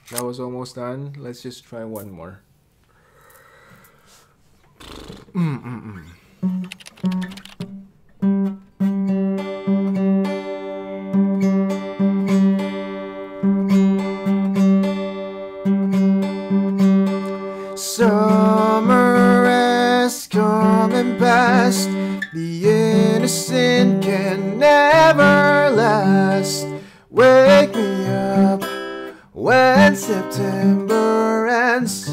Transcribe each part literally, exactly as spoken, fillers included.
That was almost done. Let's just try one more. Mm-mm-mm. Summer has come and passed. The innocent can never last. Wake me up when September ends.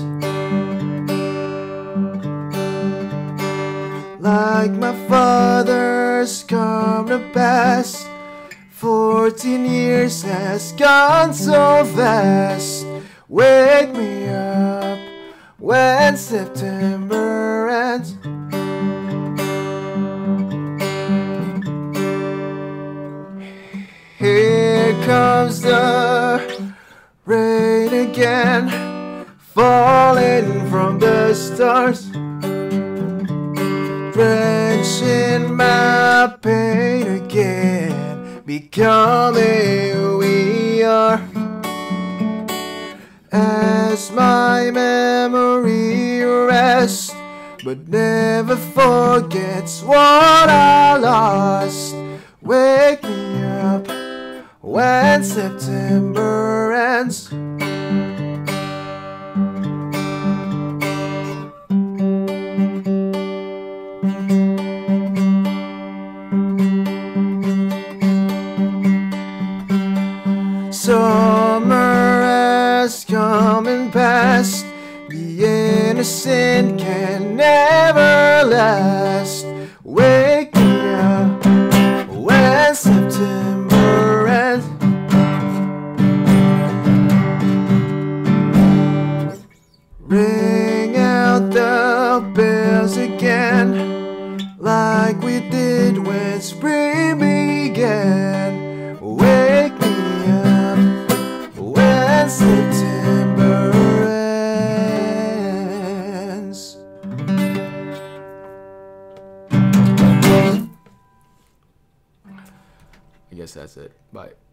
Like my father's come to pass. Fourteen years has gone so fast. Wake me up when September ends. Here comes the rain again, falling from the stars, drenching my pain again, becoming who we are. As my memory rests, but never forgets what I lost. Wake me up when September ends. Summer has come and passed. The innocent can never last. Wake me up when September ends. Ring out the bells again, like we did when spring began. Wake me up when September ends. I guess that's it. Bye.